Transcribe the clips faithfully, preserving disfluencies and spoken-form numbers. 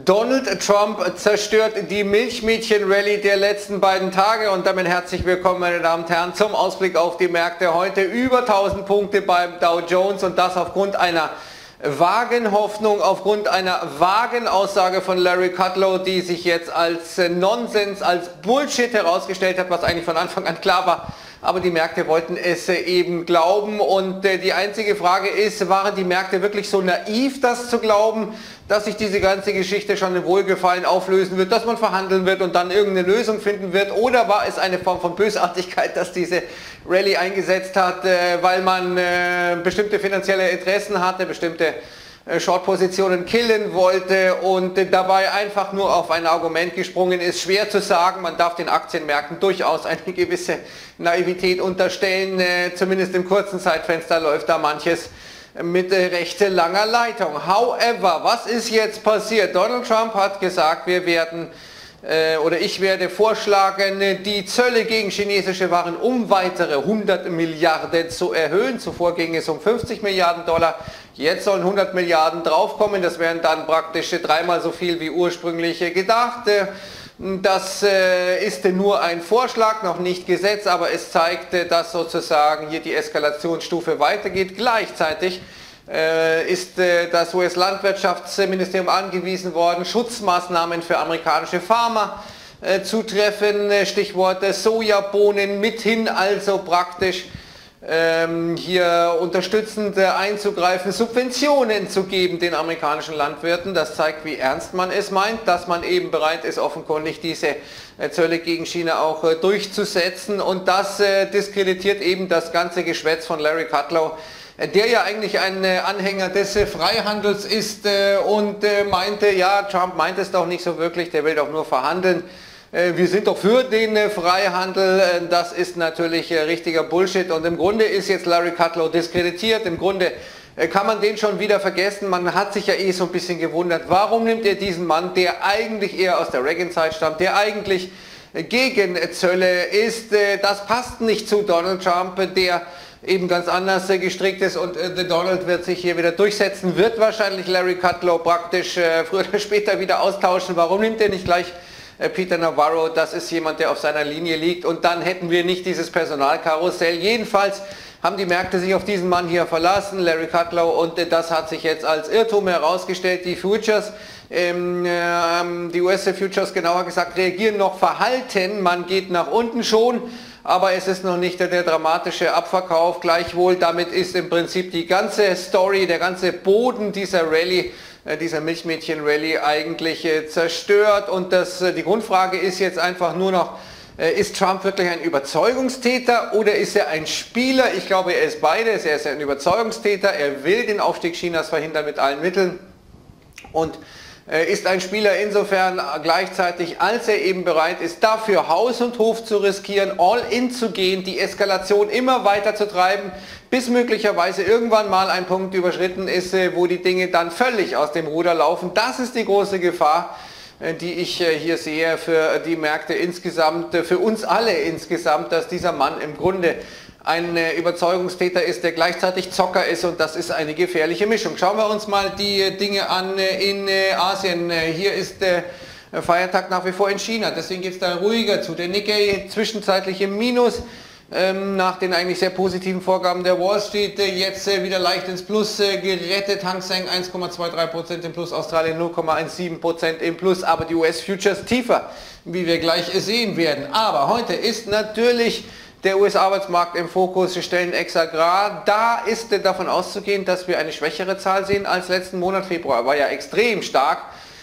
Donald Trump zerstört die Milchmädchen-Rallye der letzten beiden Tage und damit herzlich willkommen, meine Damen und Herren, zum Ausblick auf die Märkte. Heute über tausend Punkte beim Dow Jones und das aufgrund einer vagen Hoffnung, aufgrund einer vagen Aussage von Larry Kudlow, die sich jetzt als Nonsens, als Bullshit herausgestellt hat, was eigentlich von Anfang an klar war. Aber die Märkte wollten es eben glauben und die einzige Frage ist, waren die Märkte wirklich so naiv, das zu glauben, dass sich diese ganze Geschichte schon im Wohlgefallen auflösen wird, dass man verhandeln wird und dann irgendeine Lösung finden wird, oder war es eine Form von Bösartigkeit, dass diese Rallye eingesetzt hat, weil man bestimmte finanzielle Interessen hatte, bestimmte Short-Positionen killen wollte und dabei einfach nur auf ein Argument gesprungen ist. Schwer zu sagen, man darf den Aktienmärkten durchaus eine gewisse Naivität unterstellen, zumindest im kurzen Zeitfenster läuft da manches mit recht langer Leitung. However, was ist jetzt passiert? Donald Trump hat gesagt, wir werden äh, oder ich werde vorschlagen, die Zölle gegen chinesische Waren um weitere hundert Milliarden zu erhöhen. Zuvor ging es um fünfzig Milliarden Dollar. Jetzt sollen hundert Milliarden draufkommen. Das wären dann praktisch dreimal so viel wie ursprünglich gedacht. Das ist nur ein Vorschlag, noch nicht Gesetz, aber es zeigt, dass sozusagen hier die Eskalationsstufe weitergeht. Gleichzeitig ist das U S-Landwirtschaftsministerium angewiesen worden, Schutzmaßnahmen für amerikanische Farmer zu treffen. Stichwort Sojabohnen mithin, also praktisch Ähm, hier unterstützend äh, einzugreifen, Subventionen zu geben den amerikanischen Landwirten. Das zeigt, wie ernst man es meint, dass man eben bereit ist, offenkundig diese äh, Zölle gegen China auch äh, durchzusetzen. Und das äh, diskreditiert eben das ganze Geschwätz von Larry Kudlow, äh, der ja eigentlich ein äh, Anhänger des äh, Freihandels ist äh, und äh, meinte, ja, Trump meint es doch nicht so wirklich, der will doch nur verhandeln. Wir sind doch für den Freihandel, das ist natürlich richtiger Bullshit und im Grunde ist jetzt Larry Kudlow diskreditiert, im Grunde kann man den schon wieder vergessen, man hat sich ja eh so ein bisschen gewundert, warum nimmt er diesen Mann, der eigentlich eher aus der Reagan-Zeit stammt, der eigentlich gegen Zölle ist, das passt nicht zu Donald Trump, der eben ganz anders gestrickt ist und äh, Donald wird sich hier wieder durchsetzen, wird wahrscheinlich Larry Kudlow praktisch äh, früher oder später wieder austauschen, warum nimmt er nicht gleich Peter Navarro? Das ist jemand, der auf seiner Linie liegt und dann hätten wir nicht dieses Personalkarussell. Jedenfalls haben die Märkte sich auf diesen Mann hier verlassen, Larry Kudlow, und das hat sich jetzt als Irrtum herausgestellt. Die Futures, ähm, äh, die U S-Futures genauer gesagt, reagieren noch verhalten, man geht nach unten schon, aber es ist noch nicht der dramatische Abverkauf. Gleichwohl, damit ist im Prinzip die ganze Story, der ganze Boden dieser Rallye, dieser Milchmädchen-Rallye eigentlich äh, zerstört und das, äh, die Grundfrage ist jetzt einfach nur noch, äh, ist Trump wirklich ein Überzeugungstäter oder ist er ein Spieler? Ich glaube, er ist beides, er ist ein Überzeugungstäter, er will den Aufstieg Chinas verhindern mit allen Mitteln und äh, ist ein Spieler insofern gleichzeitig, als er eben bereit ist, dafür Haus und Hof zu riskieren, all in zu gehen, die Eskalation immer weiter zu treiben, bis möglicherweise irgendwann mal ein Punkt überschritten ist, wo die Dinge dann völlig aus dem Ruder laufen. Das ist die große Gefahr, die ich hier sehe für die Märkte insgesamt, für uns alle insgesamt, dass dieser Mann im Grunde ein Überzeugungstäter ist, der gleichzeitig Zocker ist und das ist eine gefährliche Mischung. Schauen wir uns mal die Dinge an in Asien. Hier ist der Feiertag nach wie vor in China, deswegen geht es da ruhiger zu. Der Nikkei zwischenzeitlich im Minus. Ähm, nach den eigentlich sehr positiven Vorgaben der Wall Street äh, jetzt äh, wieder leicht ins Plus äh, gerettet. Hang Seng eins Komma drei zwei Prozent im Plus, Australien null Komma siebzehn Prozent im Plus, aber die U S-Futures tiefer, wie wir gleich äh, sehen werden. Aber heute ist natürlich der U S-Arbeitsmarkt im Fokus, wir stellen ex agrar. Da ist äh, davon auszugehen, dass wir eine schwächere Zahl sehen als letzten Monat. Februar war ja extrem stark.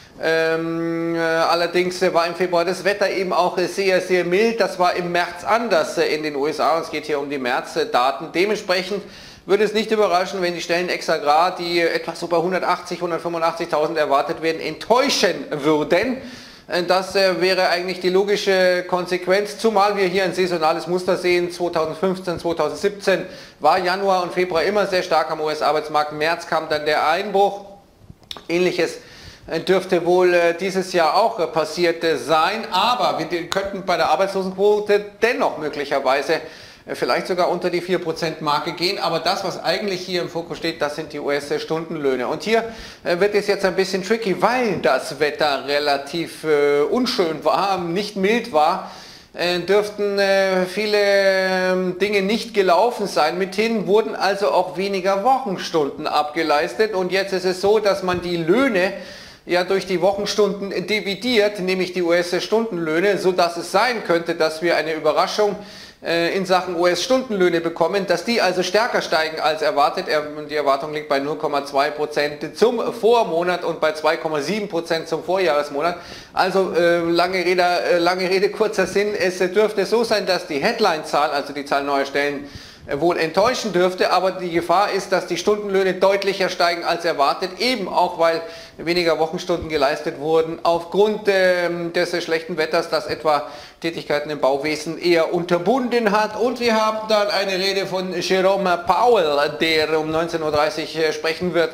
Ähm, äh, allerdings äh, war im Februar das Wetter eben auch äh, sehr, sehr mild. Das war im März anders äh, in den U S A und es geht hier um die Märzdaten. Dementsprechend würde es nicht überraschen, wenn die Stellen ex agrar, die äh, etwa so bei hundertachtzig, hundertfünfundachtzigtausend erwartet werden, enttäuschen würden. Äh, das äh, wäre eigentlich die logische Konsequenz, zumal wir hier ein saisonales Muster sehen. zweitausendfünfzehn, zweitausendsiebzehn war Januar und Februar immer sehr stark am U S-Arbeitsmarkt. März kam dann der Einbruch. Ähnliches dürfte wohl äh, dieses Jahr auch äh, passiert äh, sein, aber wir könnten bei der Arbeitslosenquote dennoch möglicherweise vielleicht sogar unter die vier Prozent Marke gehen. Aber das, was eigentlich hier im Fokus steht, das sind die U S-Stundenlöhne. Und hier wird es jetzt ein bisschen tricky, weil das Wetter relativ äh, unschön war, nicht mild war. Äh, dürften äh, viele äh, Dinge nicht gelaufen sein. Mithin wurden also auch weniger Wochenstunden abgeleistet. Und jetzt ist es so, dass man die Löhne ja durch die Wochenstunden dividiert, nämlich die U S-Stundenlöhne, so dass es sein könnte, dass wir eine Überraschung äh, in Sachen U S-Stundenlöhne bekommen, dass die also stärker steigen als erwartet. Die Erwartung liegt bei null Komma zwei Prozent zum Vormonat und bei zwei Komma sieben Prozent zum Vorjahresmonat. Also äh, lange, Rede, äh, lange Rede, kurzer Sinn, es dürfte so sein, dass die Headline-Zahl, also die Zahl neuer Stellen, wohl enttäuschen dürfte, aber die Gefahr ist, dass die Stundenlöhne deutlicher steigen als erwartet, eben auch weil weniger Wochenstunden geleistet wurden aufgrund äh, des schlechten Wetters, das etwa Tätigkeiten im Bauwesen eher unterbunden hat. Und wir haben dann eine Rede von Jerome Powell, der um neunzehn Uhr dreißig äh, sprechen wird.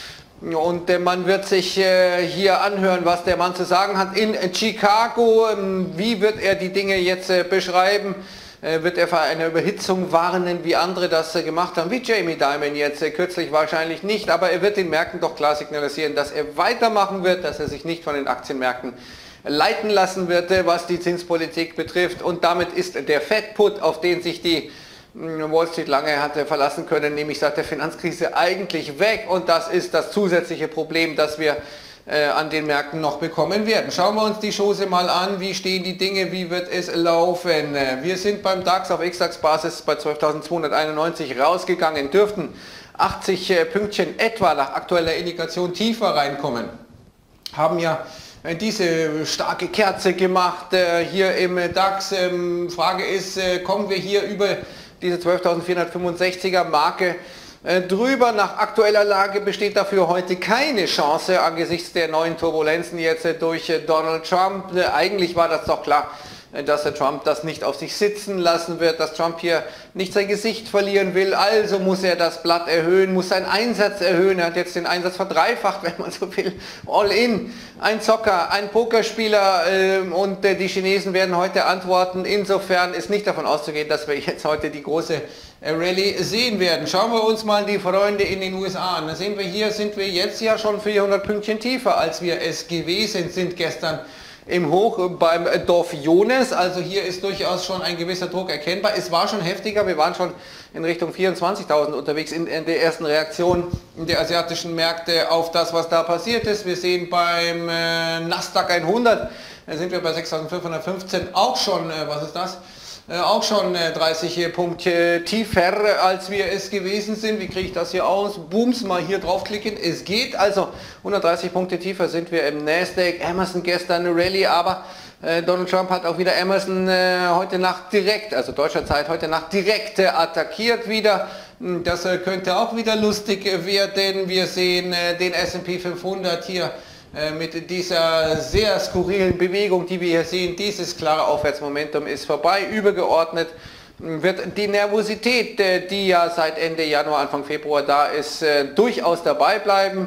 Und äh, man wird sich äh, hier anhören, was der Mann zu sagen hat in Chicago. Ähm, wie wird er die Dinge jetzt äh, beschreiben? Wird er für eine Überhitzung warnen, wie andere das gemacht haben, wie Jamie Dimon jetzt kürzlich wahrscheinlich nicht, aber er wird den Märkten doch klar signalisieren, dass er weitermachen wird, dass er sich nicht von den Aktienmärkten leiten lassen wird, was die Zinspolitik betrifft, und damit ist der Fed-Put, auf den sich die Wall Street lange hatte verlassen können, nämlich seit der Finanzkrise eigentlich weg, und das ist das zusätzliche Problem, das wir Äh, an den Märkten noch bekommen werden. Schauen wir uns die Chose mal an, wie stehen die Dinge, wie wird es laufen. Wir sind beim DAX auf X DAX-Basis bei zwölftausendzweihunderteinundneunzig rausgegangen, dürften achtzig äh, Pünktchen etwa nach aktueller Indikation tiefer reinkommen. Haben ja äh, diese starke Kerze gemacht äh, hier im DAX. Ähm, Frage ist, äh, kommen wir hier über diese zwölftausendvierhundertfünfundsechziger Marke drüber? Nach aktueller Lage besteht dafür heute keine Chance angesichts der neuen Turbulenzen jetzt durch Donald Trump. Eigentlich war das doch klar, dass der Trump das nicht auf sich sitzen lassen wird, dass Trump hier nicht sein Gesicht verlieren will, also muss er das Blatt erhöhen, muss seinen Einsatz erhöhen. Er hat jetzt den Einsatz verdreifacht, wenn man so will, all in. Ein Zocker, ein Pokerspieler äh, und äh, die Chinesen werden heute antworten. Insofern ist nicht davon auszugehen, dass wir jetzt heute die große äh, Rallye sehen werden. Schauen wir uns mal die Freunde in den U S A an. Da sehen wir, hier sind wir jetzt ja schon vierhundert Pünktchen tiefer, als wir es gewesen sind gestern im Hoch beim Dow Jones. Also hier ist durchaus schon ein gewisser Druck erkennbar. Es war schon heftiger, wir waren schon in Richtung vierundzwanzigtausend unterwegs in, in der ersten Reaktion der asiatischen Märkte auf das, was da passiert ist. Wir sehen beim äh, Nasdaq hundert, da sind wir bei sechstausendfünfhundertfünfzehn auch schon, äh, was ist das? Äh, auch schon äh, dreißig Punkte tiefer, als wir es gewesen sind. Wie kriege ich das hier aus? Booms, mal hier draufklicken. Es geht, also hundertdreißig Punkte tiefer sind wir im Nasdaq. Amazon gestern eine Rallye, aber äh, Donald Trump hat auch wieder Amazon äh, heute Nacht direkt, also deutscher Zeit heute Nacht direkt äh, attackiert wieder. Das äh, könnte auch wieder lustig werden. Wir sehen äh, den S und P fünfhundert hier mit dieser sehr skurrilen Bewegung, die wir hier sehen. Dieses klare Aufwärtsmomentum ist vorbei. Übergeordnet wird die Nervosität, die ja seit Ende Januar, Anfang Februar da ist, durchaus dabei bleiben.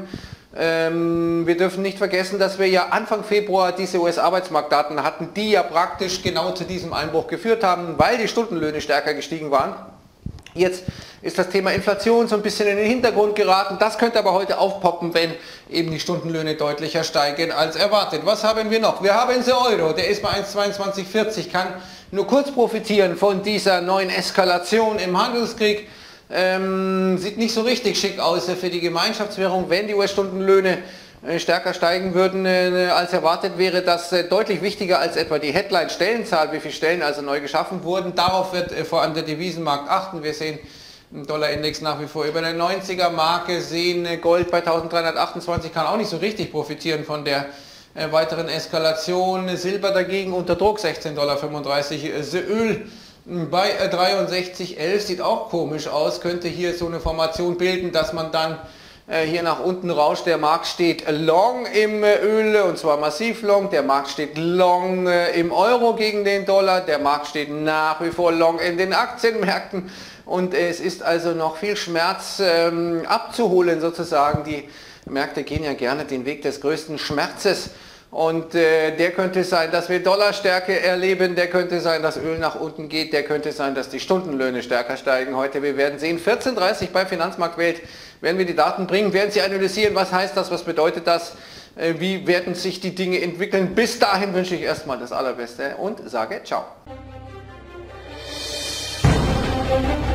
Wir dürfen nicht vergessen, dass wir ja Anfang Februar diese U S-Arbeitsmarktdaten hatten, die ja praktisch genau zu diesem Einbruch geführt haben, weil die Stundenlöhne stärker gestiegen waren. Jetzt ist das Thema Inflation so ein bisschen in den Hintergrund geraten. Das könnte aber heute aufpoppen, wenn eben die Stundenlöhne deutlicher steigen als erwartet. Was haben wir noch? Wir haben den Euro, der ist bei eins Komma zweiundzwanzig vierzig, kann nur kurz profitieren von dieser neuen Eskalation im Handelskrieg. Ähm, sieht nicht so richtig schick aus für die Gemeinschaftswährung, wenn die U S-Stundenlöhne stärker steigen würden äh, als erwartet, wäre das äh, deutlich wichtiger als etwa die Headline-Stellenzahl, wie viele Stellen also neu geschaffen wurden. Darauf wird äh, vor allem der Devisenmarkt achten. Wir sehen im Dollarindex nach wie vor über der neunziger Marke, sehen äh, Gold bei eintausenddreihundertachtundzwanzig, kann auch nicht so richtig profitieren von der äh, weiteren Eskalation. Silber dagegen unter Druck, sechzehn Komma fünfunddreißig Dollar. Öl bei äh, dreiundsechzig Komma elf, sieht auch komisch aus, könnte hier so eine Formation bilden, dass man dann hier nach unten rauscht. Der Markt steht long im Öl, und zwar massiv long. Der Markt steht long im Euro gegen den Dollar. Der Markt steht nach wie vor long in den Aktienmärkten. Und es ist also noch viel Schmerz ähm, abzuholen sozusagen. Die Märkte gehen ja gerne den Weg des größten Schmerzes. Und äh, der könnte sein, dass wir Dollarstärke erleben, der könnte sein, dass Öl nach unten geht, der könnte sein, dass die Stundenlöhne stärker steigen heute. Wir werden sehen, vierzehn Uhr dreißig bei Finanzmarktwelt werden wir die Daten bringen, werden sie analysieren, was heißt das, was bedeutet das, äh, wie werden sich die Dinge entwickeln. Bis dahin wünsche ich erstmal das Allerbeste und sage ciao.